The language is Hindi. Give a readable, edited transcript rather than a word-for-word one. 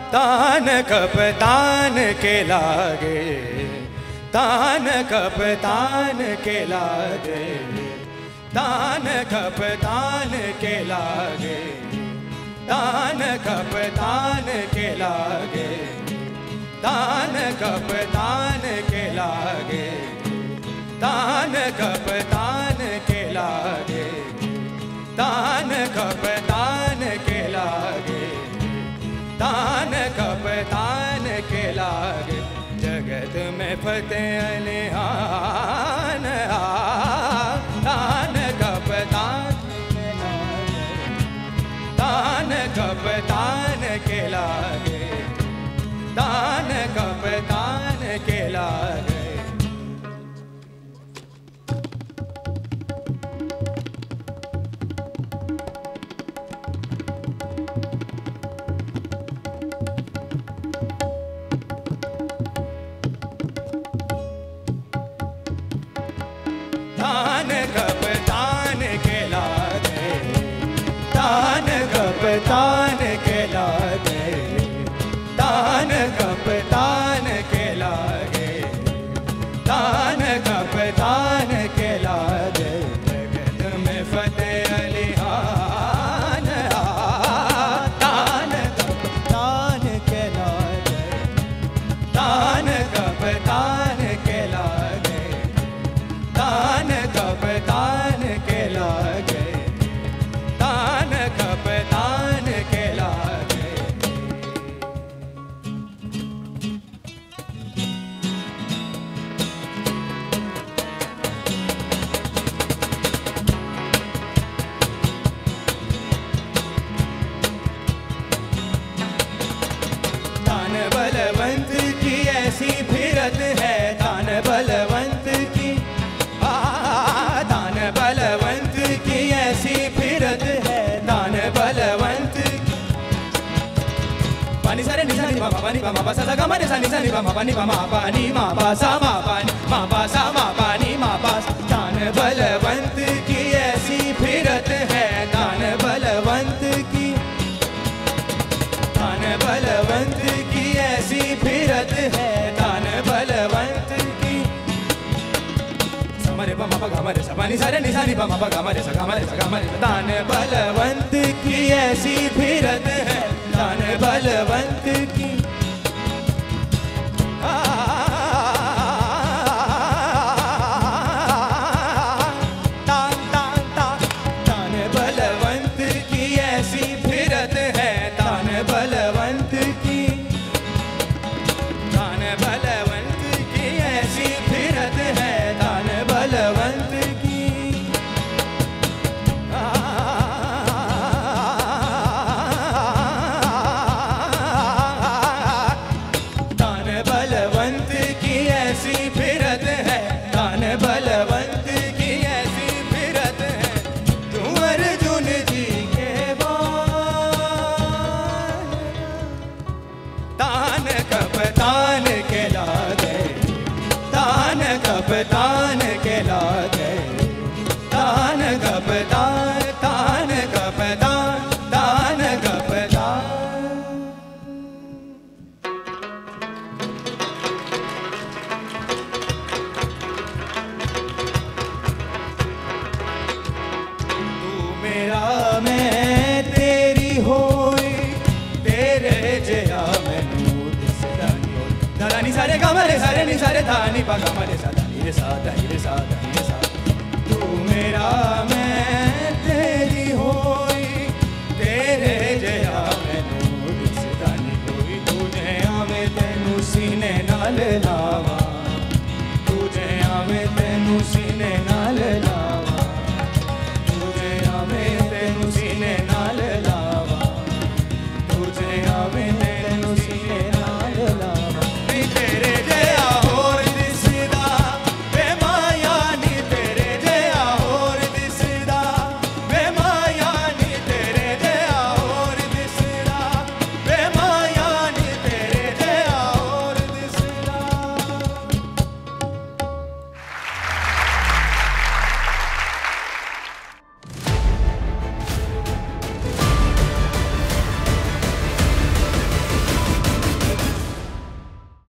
तान कप्तान के लागे, तान कप्तान के लागे, तान कप्तान के लागे, तान कप्तान के लागे, तान कप्तान के लागे, तान कप्तान के लागे, तान कप्तान के लागे, तान कप्तान के लागे। जगत में फतेह अली खान, तान कप्तान के लागे, तान कप्तान के लागे, तान कप्तान के लागे। तान कप्तान के लागे, तान कप्तान के लागे, तान कप्तान के लागे, तान कप्तान के लागे। जगत में फतेह अली खान, तान कप्तान के लागे, तान कप्तान के लागे, तान कप्तान के लागे, तान कप्तान के लागे। तान बलवंत की ऐसी फिरत है, तान बलवंत की, तान बलवंत की ऐसी फिरत है, तान बलवंत की। पानी सारे निशा नि बाबा पानी बाबा सा गा मा निशा निशा नि बाबा पानी बाबा पानी मा पा सा मा पानी मा पा सा मा पानी मा पा। तान बलवंत की ऐसी फिरत है, तान बलवंत की, तान बलवंत की ऐसी फिरत है, तान बलवंत की। समरे बाबा गा मा रे सा पानी सारे निशा नि बाबा गा मा रे सा गा मा रे सा गा मा रे। तान बलवंत की ऐसी फिरत है, तान बलवंत की। तान तान तान, तान बलवंत की ऐसी फिरत है, तान बलवंत की, तान बलवंत की ऐसी फिरत है, तान बलवंत की। तान बलवंत की ऐसी फिरत है, तान बलवंत की ऐसी फिरत है। तू अर्जुन जी के बाल, तान कप्तान के लागे, तान कप्तान के लागे, तान कप्तान, तान कप्तान, तान कप्तान। तू मेरा मैं तेरी होई, तेरे जया मैनू दिसदा नी होई। दानी सारे गा मा रे सारे नि सारे धा नि पा गा मा रे सा धा नि रे सा धा नि रे सा धा नि रे सा। तू मेरा